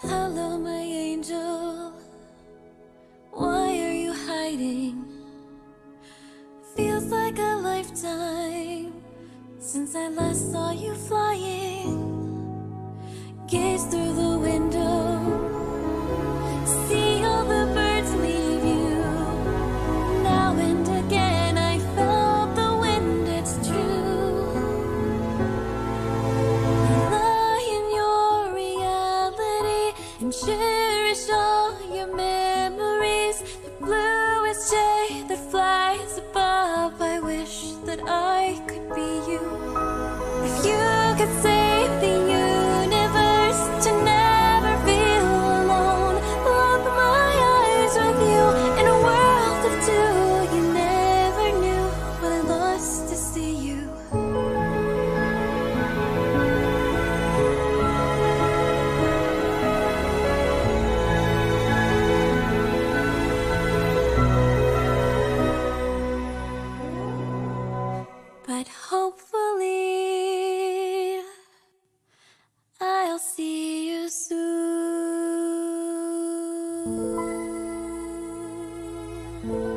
Hello, my angel. Why are you hiding? Feels like a lifetime since I last saw you flying. Gaze through the window, see all the birds leave you. Now and again I felt the wind, it's true. I lie in your reality and cherish all your memories. The bluest jay that flies above, I wish that I could be you. If you could save the universe to never feel alone, look my eyes with you in a world of two. You never knew what I lost to see you. But hopefully I'll see you soon.